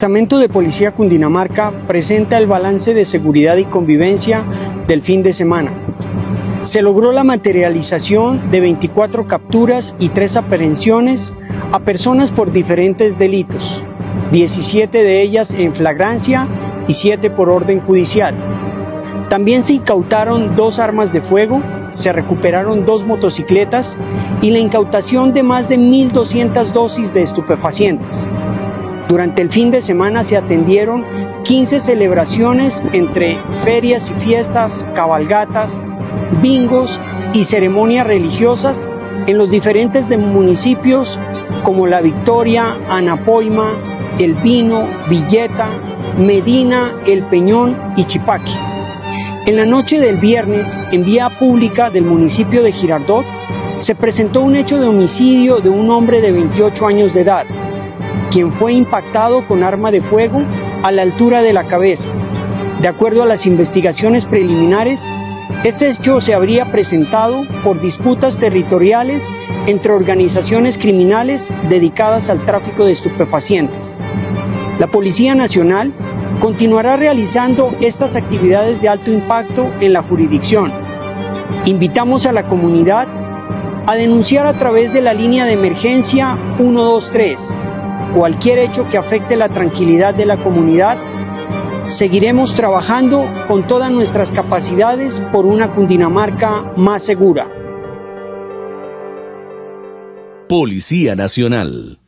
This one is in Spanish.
Departamento de Policía Cundinamarca presenta el balance de seguridad y convivencia del fin de semana. Se logró la materialización de 24 capturas y 3 aprehensiones a personas por diferentes delitos, 17 de ellas en flagrancia y 7 por orden judicial. También se incautaron 2 armas de fuego, se recuperaron 2 motocicletas y la incautación de más de 1.200 dosis de estupefacientes. Durante el fin de semana se atendieron 15 celebraciones entre ferias y fiestas, cabalgatas, bingos y ceremonias religiosas en los diferentes municipios como La Victoria, Anapoima, El Pino, Villeta, Medina, El Peñón y Chipaqui. En la noche del viernes, en vía pública del municipio de Girardot, se presentó un hecho de homicidio de un hombre de 28 años de edad, quien fue impactado con arma de fuego a la altura de la cabeza. De acuerdo a las investigaciones preliminares, este hecho se habría presentado por disputas territoriales entre organizaciones criminales dedicadas al tráfico de estupefacientes. La Policía Nacional continuará realizando estas actividades de alto impacto en la jurisdicción. Invitamos a la comunidad a denunciar a través de la línea de emergencia 123 cualquier hecho que afecte la tranquilidad de la comunidad. Seguiremos trabajando con todas nuestras capacidades por una Cundinamarca más segura. Policía Nacional.